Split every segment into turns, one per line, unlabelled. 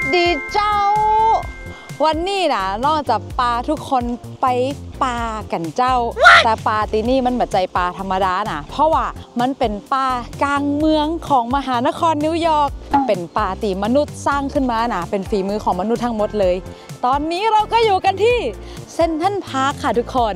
ดีเจ้าวันนี้นะนอกจากปลาทุกคนไปปลากันเจ้าแต่ปลาตีนี่มันแบบใจปลาธรรมดานะเพราะว่ามันเป็นปลากลางเมืองของมหานครนิวยอร์กเป็นปลาตีมนุษย์สร้างขึ้นมานะเป็นฝีมือของมนุษย์ทั้งหมดเลยตอนนี้เราก็อยู่กันที่เซ็นทรัลพาร์คค่ะทุกคน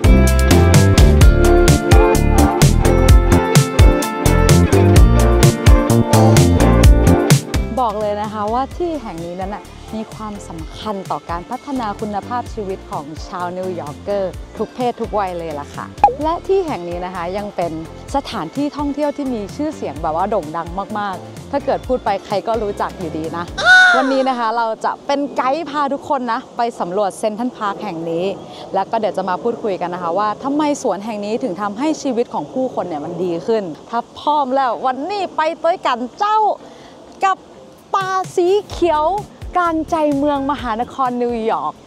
บอกเลยนะคะว่าที่แห่งนี้นั้นมีความสำคัญต่อการพัฒนาคุณภาพชีวิตของชาวนิวยอร์กเกอร์ทุกเพศทุกวัยเลยล่ะค่ะและที่แห่งนี้นะคะยังเป็นสถานที่ท่องเที่ยวที่มีชื่อเสียงแบบว่าโด่งดังมากๆถ้าเกิดพูดไปใครก็รู้จักอยู่ดีนะ วันนี้นะคะเราจะเป็นไกด์พาทุกคนนะไปสำรวจเซ็นทรัลพาร์คแห่งนี้แล้วก็เดี๋ยวจะมาพูดคุยกันนะคะว่าทำไมสวนแห่งนี้ถึงทำให้ชีวิตของผู้คนเนี่ยมันดีขึ้นถ้าพร้อมแล้ววันนี้ไปด้วยกันเจ้ากับป่าสีเขียวกลางใจเมืองมหานครนิวยอร์ก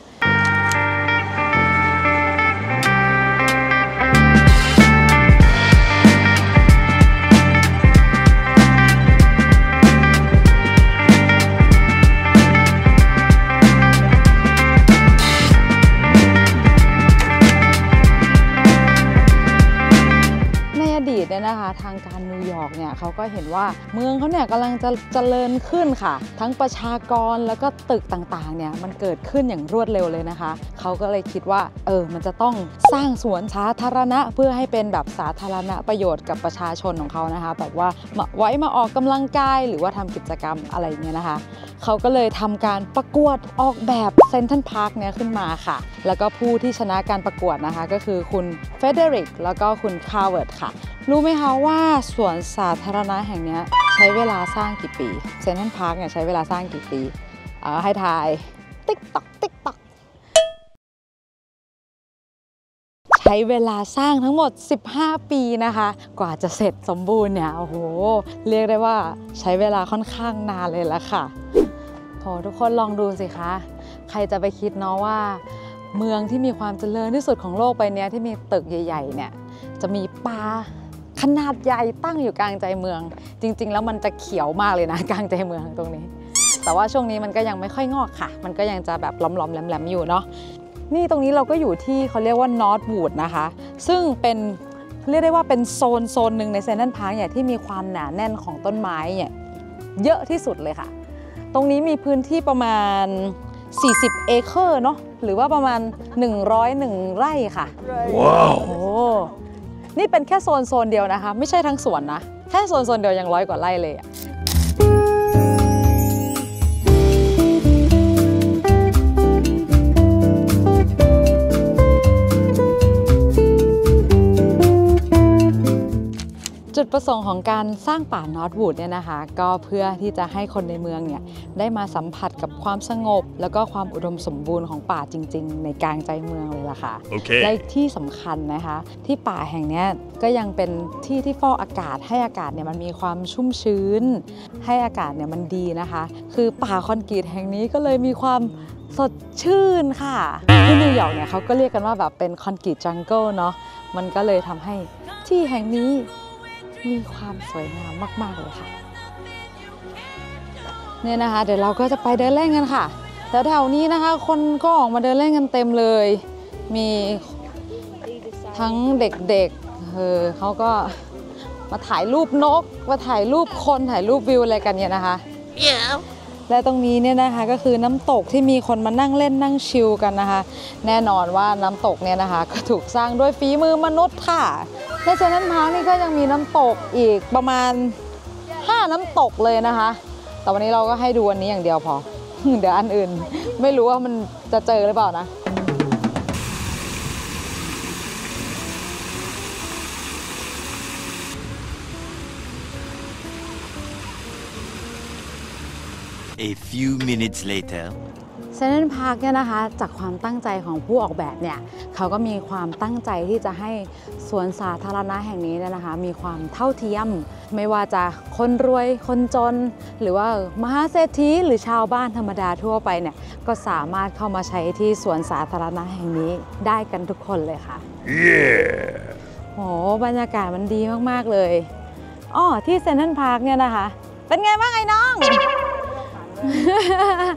เนี่ยนะคะทางการนิวยอร์กเนี่ยเขาก็เห็นว่าเมืองเขาเนี่ยกำลังจะเจริญขึ้นค่ะทั้งประชากรแล้วก็ตึกต่างๆเนี่ยมันเกิดขึ้นอย่างรวดเร็วเลยนะคะเขาก็เลยคิดว่ามันจะต้องสร้างสวนสาธารณะเพื่อให้เป็นแบบสาธารณประโยชน์กับประชาชนของเขานะคะแบบว่าไว้มาออกกำลังกายหรือว่าทำกิจกรรมอะไรเงี้ยนะคะเขาก็เลยทำการประกวดออกแบบเซ็นทรัลพาร์คเนี่ยขึ้นมาค่ะแล้วก็ผู้ที่ชนะการประกวดนะคะก็คือคุณเฟเดริกแล้วก็คุณคาร์เวิร์ดค่ะรู้ไหมคะว่าสวนสาธารณะแห่งนี้ใช้เวลาสร้างกี่ปีเซ็นทรัลพาร์คเนี่ยใช้เวลาสร้างกี่ปีให้ทายติ๊กต๊อกติ๊กต๊อกใช้เวลาสร้างทั้งหมด15 ปีนะคะกว่าจะเสร็จสมบูรณ์เนี่ยโอ้โหเรียกได้ว่าใช้เวลาค่อนข้างนานเลยละค่ะโหทุกคนลองดูสิคะใครจะไปคิดเนาะว่าเมืองที่มีความเจริญที่สุดของโลกใบนี้ที่มีตึกใหญ่ๆเนี่ยจะมีป่าขนาดใหญ่ตั้งอยู่กลางใจเมืองจริงๆแล้วมันจะเขียวมากเลยนะกลางใจเมืองตรงนี้แต่ว่าช่วงนี้มันก็ยังไม่ค่อยงอกค่ะมันก็ยังจะแบบล้อมๆแหลมๆอยู่เนาะนี่ตรงนี้เราก็อยู่ที่เขาเรียกว่านอร์ทวูดนะคะซึ่งเป็นเรียกได้ว่าเป็นโซนหนึ่งในเซ็นทรัลพาร์คเนี่ยที่มีความหนาแน่นของต้นไม้เนี่ยเยอะที่สุดเลยค่ะตรงนี้มีพื้นที่ประมาณ40 เอเคอร์เนาะหรือว่าประมาณ101 ไร่ค่ะว้าวโอ้นี่เป็นแค่โซนเดียวนะคะไม่ใช่ทั้งสวนนะแค่โซนเดียวยัง100 กว่าไร่เลยอะจุดประสงค์ของการสร้างป่านอร์ทวูดเนี่ยนะคะก็เพื่อที่จะให้คนในเมืองเนี่ยได้มาสัมผัสกับความสงบแล้วก็ความอุดมสมบูรณ์ของป่าจริงๆในกลางใจเมืองเลยล่ะค่ะ และที่สำคัญนะคะที่ป่าแห่งนี้ก็ยังเป็นที่ฟอกอากาศให้อากาศเนี่ยมันมีความชุ่มชื้นให้อากาศเนี่ยมันดีนะคะคือป่าคอนกรีตแห่งนี้ก็เลยมีความสดชื่นค่ะที่นิวยอร์กเนี่ยเขาก็เรียกกันว่าแบบเป็นคอนกรีตจังเกิลเนาะมันก็เลยทำให้ที่แห่งนี้มีความสวยงามมากๆเลยค่ะเนี่ยนะคะเดี๋ยวเราก็จะไปเดินเล่นกันค่ะแถวๆนี้นะคะคนก็ออกมาเดินเล่นกันเต็มเลยมีทั้งเด็กๆเขาก็มาถ่ายรูปนกมาถ่ายรูปคนถ่ายรูปวิวอะไรกันเนี่ยนะคะ และตรงนี้เนี่ยนะคะก็คือน้ำตกที่มีคนมานั่งเล่นนั่งชิลกันนะคะแน่นอนว่าน้ำตกเนี่ยนะคะก็ถูกสร้างด้วยฝีมือมนุษย์ค่ะในเซ็นทรัลพาร์คนี่ก็ยังมีน้ำตกอีกประมาณ5 น้ำตกเลยนะคะแต่วันนี้เราก็ให้ดูวันนี้อย่างเดียวพอ เดี๋ยวอันอื่นไม่รู้ว่ามันจะเจอหรือเปล่านะ
A few minutes later
เซ็นทรัลพาร์คเนี่ยนะคะจากความตั้งใจของผู้ออกแบบเนี่ยเขาก็มีความตั้งใจที่จะให้สวนสาธารณะแห่งนี้เนี่ยนะคะมีความเท่าเทียมไม่ว่าจะคนรวยคนจนหรือว่ามหาเศรษฐีหรือชาวบ้านธรรมดาทั่วไปเนี่ยก็สามารถเข้ามาใช้ที่สวนสาธารณะแห่งนี้ได้กันทุกคนเลยค่ะ โหบรรยากาศมันดีมากๆเลยที่เซ็นทรัลพาร์คเนี่ยนะคะเป็นไงบ้างไอ้น้อง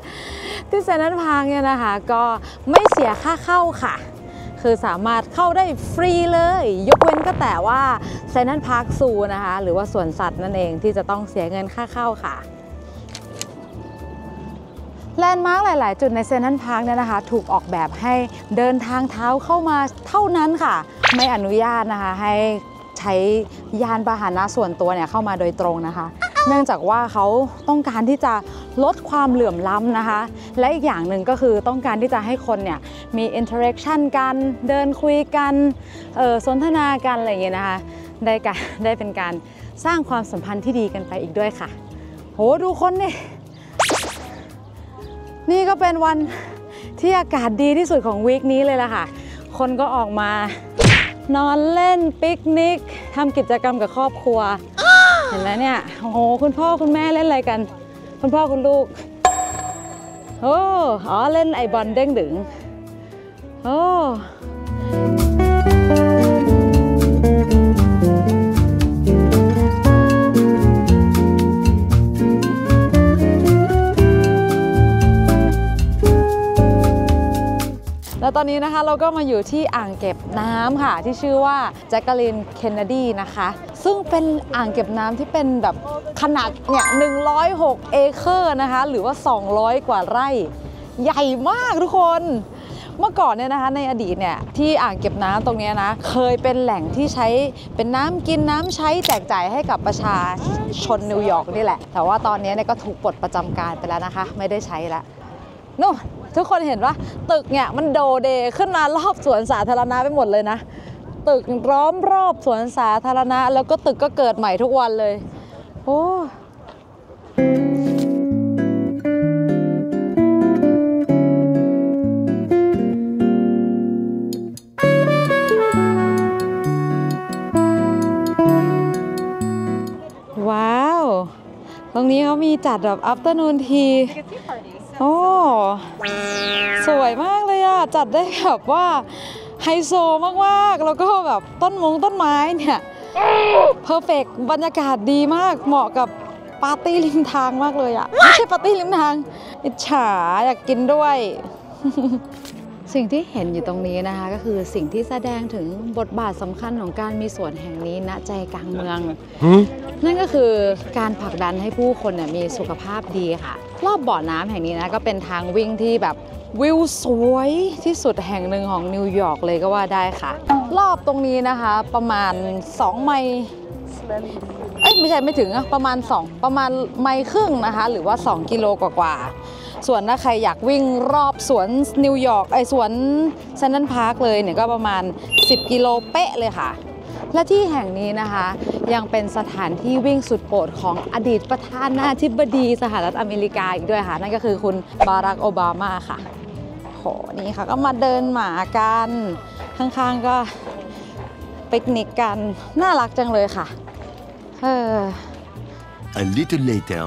ที่เซ็นทรัลพาร์คเนี่ยนะคะก็ไม่เสียค่าเข้าค่ะคือสามารถเข้าได้ฟรีเลยยกเว้นก็แต่ว่าเซ็นทรัลพาร์คซูนะคะหรือว่าสวนสัตว์นั่นเองที่จะต้องเสียเงินค่าเข้าค่ะแลนด์มาร์คหลายๆจุดในเซ็นทรัลพาร์คเนี่ยนะคะถูกออกแบบให้เดินทางเท้าเข้ามาเท่านั้นค่ะไม่อนุญาตนะคะให้ใช้ยานพาหนะส่วนตัวเนี่ยเข้ามาโดยตรงนะคะเนื่องจากว่าเขาต้องการที่จะลดความเหลื่อมล้ำนะคะและอีกอย่างหนึ่งก็คือต้องการที่จะให้คนเนี่ยมีอินเทอร์แอคชั่นกันเดินคุยกันสนทนากันอะไรอย่างเงี้ยนะคะได้เป็นการสร้างความสัมพันธ์ที่ดีกันไปอีกด้วยค่ะโหดูคนนี่ก็เป็นวันที่อากาศดีที่สุดของวีคนี้เลยล่ะค่ะคนก็ออกมานอนเล่นปิกนิกทำกิจกรรมกับครอบครัวเห็นไหมเนี่ยโอ้โหคุณพ่อคุณแม่เล่นอะไรกันคุณพ่อคุณลูกอ๋อเล่นไอบอลเด้งดึงแล้วตอนนี้นะคะเราก็มาอยู่ที่อ่างเก็บน้ำค่ะที่ชื่อว่าแจ็คเกอรีนเคนเนดีนะคะซึ่งเป็นอ่างเก็บน้ำที่เป็นแบบขนาดเนี่ย106 เอเคอร์นะคะหรือว่า200 กว่าไร่ใหญ่มากทุกคนเมื่อก่อนเนี่ยนะคะในอดีตเนี่ยที่อ่างเก็บน้ำตรงนี้นะเคยเป็นแหล่งที่ใช้เป็นน้ำกินน้ำใช้แจกจ่ายให้กับประชาชนนิวยอร์กนี่แหละแต่ว่าตอนนี้เนี่ยก็ถูกปลดประจำการไปแล้วนะคะไม่ได้ใช้แล้วนู่นทุกคนเห็นว่าตึกเนี่ยมันโดเดขึ้นมารอบสวนสาธารณะไปหมดเลยนะตึกล้อมรอบสวนสาธารณะแล้วก็ตึกก็เกิดใหม่ทุกวันเลยโอ้ว้าวตรงนี้เขามีจัดแบบ afternoon tea โอ้สวยมากเลยอ่ะจัดได้แบบว่าไฮโซมากๆแล้วก็แบบต้นไม้เนี่ยเพอร์เฟกต์บรรยากาศดีมากเหมาะกับปาร์ตี้ริมทางมากเลยอ่ะไม่ใช่ปาร์ตี้ริมทางอิจฉาอยากกินด้วย สิ่งที่เห็นอยู่ตรงนี้นะคะก็คือสิ่งที่แสดงถึงบทบาทสำคัญของการมีสวนแห่งนี้ณใจกลางเมืองนั่นก็คือการผลักดันให้ผู้คนเนี่ยมีสุขภาพดีค่ะรอบบ่อน้ำแห่งนี้นะก็เป็นทางวิ่งที่แบบวิวสวยที่สุดแห่งหนึ่งของนิวยอร์กเลยก็ว่าได้ค่ะรอบตรงนี้นะคะประมาณ2 ไมล์ไม่ถึงประมาณไมล์ครึ่งนะคะหรือว่า2 กิโลกว่าส่วนถ้าใครอยากวิ่งรอบสวนนิวยอร์กสวนเซ็นทรัลพาร์คเลยเนี่ยก็ประมาณ10 กิโลเป๊ะเลยค่ะและที่แห่งนี้นะคะยังเป็นสถานที่วิ่งสุดโปรดของอดีตประธานาธิบดีสหรัฐอเมริกาอีกด้วยค่ะนั่นก็คือคุณบารักโอบามาค่ะโหนี่ค่ะก็มาเดินหมากันข้างๆก็ปิกนิกกันน่ารักจังเลยค่ะ
A little later.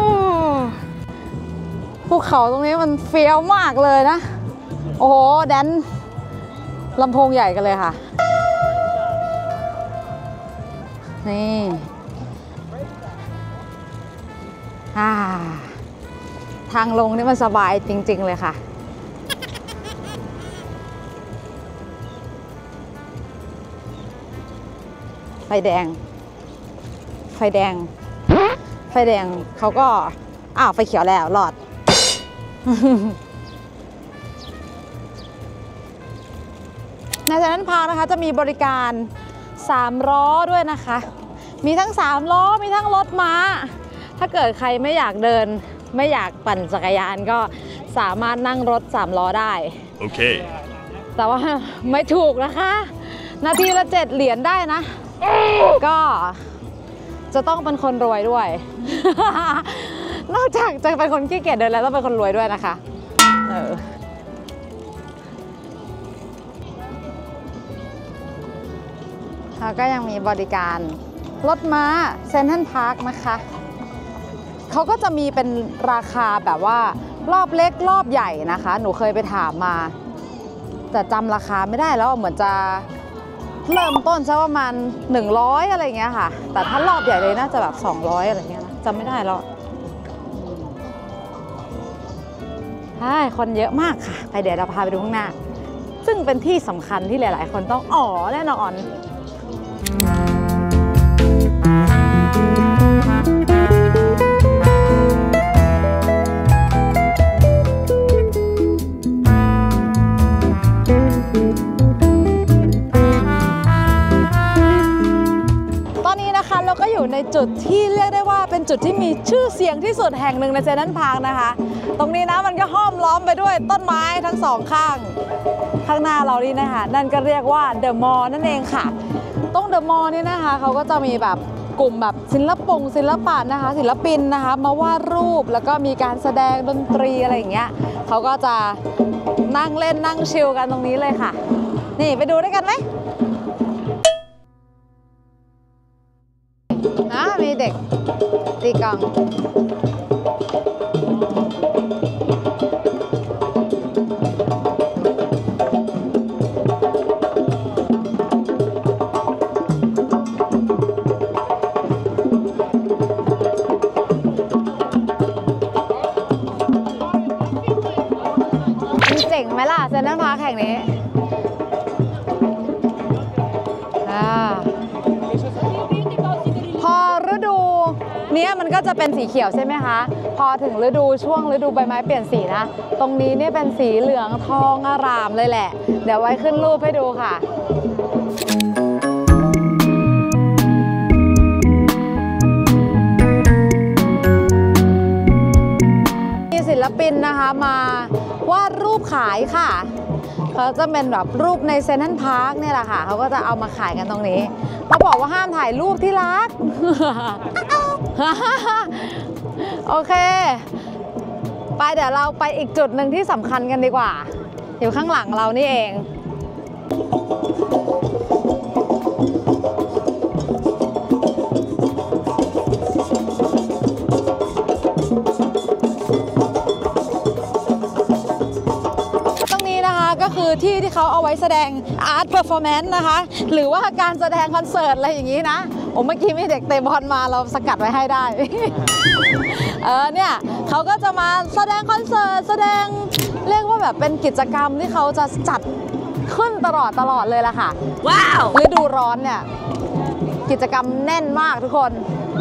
ภูเขาตรงนี้มันเฟี้ยวมากเลยนะโอ้โหแดนลำโพงใหญ่กันเลยค่ะนี่ทางลงนี่มันสบายจริงๆเลยค่ะไฟแดงเขาก็ไฟเขียวแล้วรอด ในเซ็นทรัลพาร์คนะคะจะมีบริการ3 ล้อด้วยนะคะมีทั้ง3 ล้อมีทั้งรถม้าถ้าเกิดใครไม่อยากเดินไม่อยากปั่นจักรยานก็สามารถนั่งรถ3 ล้อได้โอเคแต่ว่าไม่ถูกนะคะนาทีละ7 เหรียญได้นะก็จะต้องเป็นคนรวยด้วย นอกจากจะเป็นคนขี้เกียจเดินแล้วต้องเป็นคนรวยด้วยนะคะแล้วก็ยังมีบริการรถม้าเซ็นทรัลพาร์คนะคะเขาก็จะมีเป็นราคาแบบว่ารอบเล็กรอบใหญ่นะคะหนูเคยไปถามมาแต่จำราคาไม่ได้แล้วเหมือนจะเริ่มต้นซะประมาณ100อะไรเงี้ยค่ะแต่ถ้ารอบใหญ่เลยน่าจะแบบ200อะไรเงี้ยนะจำไม่ได้แล้วใช่คนเยอะมากค่ะไปเดี๋ยวเราพาไปดูข้างหน้าซึ่งเป็นที่สำคัญที่หลายๆคนต้องแน่นอนเราก็อยู่ในจุดที่เรียกได้ว่าเป็นจุดที่มีชื่อเสียงที่สุดแห่งหนึ่งในเซนทรัลพาร์คนะคะตรงนี้นะมันก็ห้อมล้อมไปด้วยต้นไม้ทั้งสองข้างข้างหน้าเรานี่นะคะนั่นก็เรียกว่าเดอะมอลล์นั่นเองค่ะตรงเดอะมอลล์นี่นะคะเขาก็จะมีแบบกลุ่มแบบศิลปะนะคะศิลปินนะคะมาวาดรูปแล้วก็มีการแสดงดนตรีอะไรอย่างเงี้ยเขาก็จะนั่งเล่นนั่งชิลกันตรงนี้เลยค่ะนี่ไปดูด้วยกันไหมมีเด็กตีกลองเจ๋งไหมล่ะเซนทรัลพาร์คแห่งนี้พอฤดูนี้มันก็จะเป็นสีเขียวใช่ไหมคะพอถึงช่วงฤดูใบไม้เปลี่ยนสีนะตรงนี้เนี่ยเป็นสีเหลืองทองอร่ามเลยแหละเดี๋ยวไว้ขึ้นรูปให้ดูค่ะมีศิลปินนะคะมาวาดรูปขายค่ะเขาจะเป็นแบบรูปในเซนทรัลพาร์คเนี่ยแหละค่ะเขาก็จะเอามาขายกันตรงนี้เขาบอกว่าห้ามถ่ายรูปที่รัก โอเคไปเดี๋ยวเราไปอีกจุดหนึ่งที่สำคัญกันดีกว่าอยู่ข้างหลังเรานี่เองก็คือที่เขาเอาไว้แสดงอาร์ตเพอร์ฟอร์แมนซ์นะคะหรือว่าการแสดงคอนเสิร์ตอะไรอย่างนี้นะเมื่อกี้มีเด็กเตะบอลมาเราสกัดไว้ให้ได้ เนี่ยเขาก็จะมาแสดงคอนเสิร์ตแสดงเรียกว่าแบบเป็นกิจกรรมที่เขาจะจัดขึ้นตลอดเลยล่ะค่ะว้าวฤดูร้อนเนี่ยกิจกรรมแน่นมากทุกคน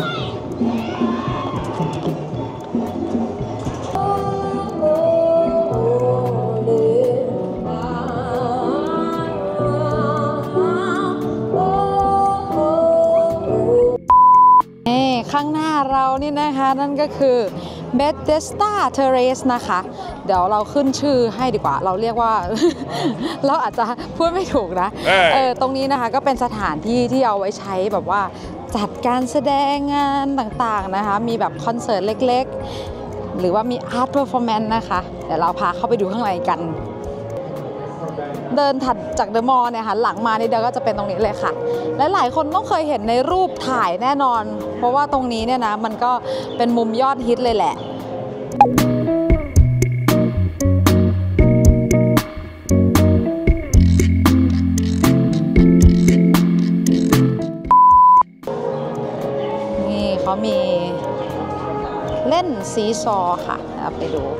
ข้างหน้าเรานี่นะคะนั่นก็คือ Bethesda Terrace นะคะเดี๋ยวเราขึ้นชื่อให้ดีกว่าเราเรียกว่า เราอาจจะพูดไม่ถูกนะตรงนี้นะคะก็เป็นสถานที่ที่เอาไว้ใช้แบบว่าจัดการแสดงงานต่างๆนะคะมีแบบคอนเสิร์ตเล็กๆหรือว่ามีอาร์ตเพอร์ฟอร์แมนซ์นะคะเดี๋ยวเราพาเข้าไปดูข้างในกันเดินถัดจากเดอะมอลล์เนี่ยค่ะหลังมานี่เดียวก็จะเป็นตรงนี้เลยค่ะและหลายคนต้องเคยเห็นในรูปถ่ายแน่นอนเพราะว่าตรงนี้เนี่ยนะมันก็เป็นมุมยอดฮิตเลยแหละนี่เขามีเล่นซีซอค่ะเอาไปดู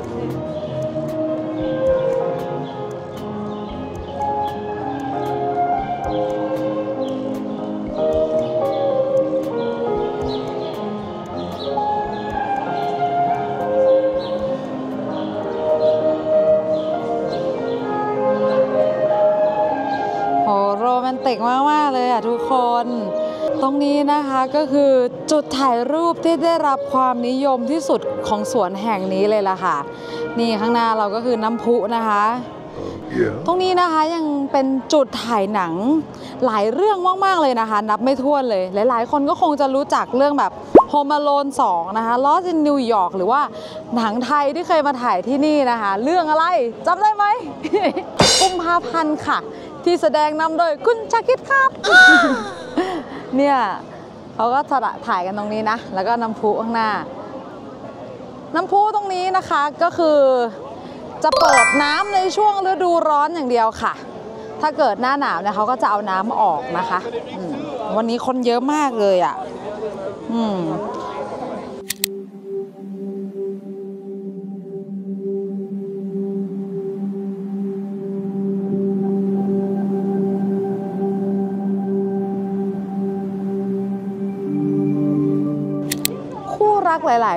เต็กมากๆเลยอ่ะทุกคนตรงนี้นะคะก็คือจุดถ่ายรูปที่ได้รับความนิยมที่สุดของสวนแห่งนี้เลยล่ะค่ะนี่ข้างหน้าเราก็คือน้ำพุนะคะตรงนี้นะคะยังเป็นจุดถ่ายหนังหลายเรื่องมากๆเลยนะคะนับไม่ถ้วนเลยหลายๆคนก็คงจะรู้จักเรื่องแบบ Home Alone 2 นะคะ Lost in New York หรือว่าหนังไทยที่เคยมาถ่ายที่นี่นะคะเรื่องอะไรจำได้ไหม กุมภาพันธ์ค่ะที่แสดงนำโดยคุณชาคิดครับ เนี่ยเขาก็ถ่ายกันตรงนี้นะแล้วก็น้ำพุข้างหน้าน้ำพุตรงนี้นะคะก็คือจะเปิดน้ำในช่วงฤดูร้อนอย่างเดียวค่ะถ้าเกิดหน้าหนาวเนี่ยเขาก็จะเอาน้ำออกนะคะวันนี้คนเยอะมากเลยอ่ะ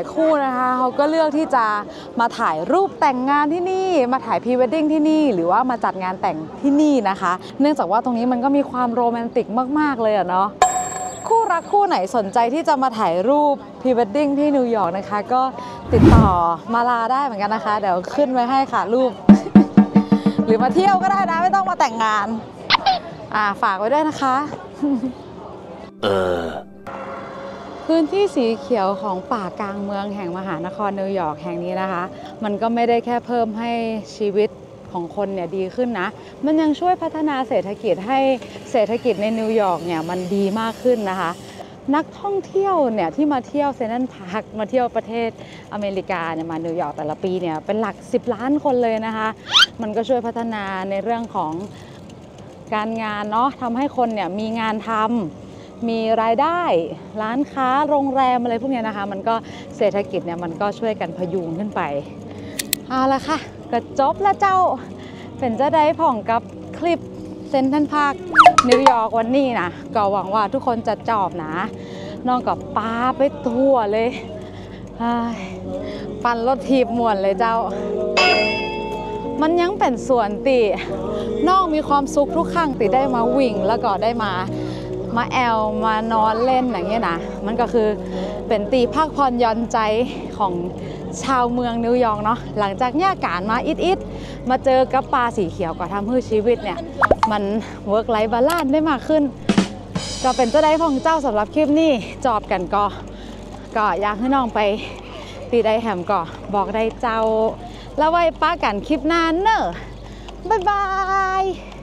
ายๆคู่นะคะเขาก็เลือกที่จะมาถ่ายรูปแต่งงานที่นี่มาถ่ายพรีเวดดิ้งที่นี่หรือว่ามาจัดงานแต่งที่นี่นะคะ เนื่องจากว่าตรงนี้มันก็มีความโรแมนติกมากๆเลยอะเนาะคู่รักคู่ไหนสนใจที่จะมาถ่ายรูปพรีเวดดิ้งที่นิวยอร์กนะคะก็ติดต่อมาลาได้เหมือนกันนะคะเดี๋ยวขึ้นไว้ให้ค่ะรูป หรือมาเที่ยวก็ได้นะไม่ต้องมาแต่งงานฝากไว้ด้วยนะคะ พื้นที่สีเขียวของป่ากลางเมืองแห่งมหานครนิวยอร์กแห่งนี้นะคะ มันก็ไม่ได้แค่เพิ่มให้ชีวิตของคนเนี่ยดีขึ้นนะมันยังช่วยพัฒนาเศรษฐกิจให้เศรษฐกิจในนิวยอร์กเนี่ยมันดีมากขึ้นนะคะนักท่องเที่ยวเนี่ยที่มาเที่ยวเซ็นทรัลพาร์คมาเที่ยวประเทศอเมริกาเนี่ยมานิวยอร์กแต่ละปีเนี่ยเป็นหลัก10 ล้านคนเลยนะคะมันก็ช่วยพัฒนาในเรื่องของการงานเนาะทำให้คนเนี่ยมีงานทำมีรายได้ร้านค้าโรงแรมอะไรพวกนี้นะคะมันก็เศรษฐกิจเนี่ยมันก็ช่วยกันพยุงขึ้นไปเอาละค่ะก็จบแล้วเจ้าเป็นเจ้าได้ผ่องกับคลิปเซ็นทรัลพาร์คนิวยอร์กวันนี้นะก็หวังว่าทุกคนจะชอบนะน้องกับป้าไปทั่วเลยปั่นรถทีบม่วนเลยเจ้ามันยังเป็นส่วนติน้องมีความสุขทุกครั้งติได้มาวิ่งแล้วก็ได้มาแอลมานอนเล่นอย่างเงี้ยนะมันก็คือเป็นตีพักผ่อนหย่อนใจของชาวเมืองนิวยอร์กเนาะหลังจากแยกการมาอิดมาเจอกับป่าสีเขียวก็ทำให้ชีวิตเนี่ยมันเวิร์กไลฟ์บาลานซ์ได้มากขึ้นก็เป็นเจ้าได้ของเจ้าสำหรับคลิปนี้จอบกันก็อยากให้น้องไปตีได้แหมก็บอกได้เจ้าแล้วไว้ป้ากันคลิปหน้าเนอะบ๊ายบาย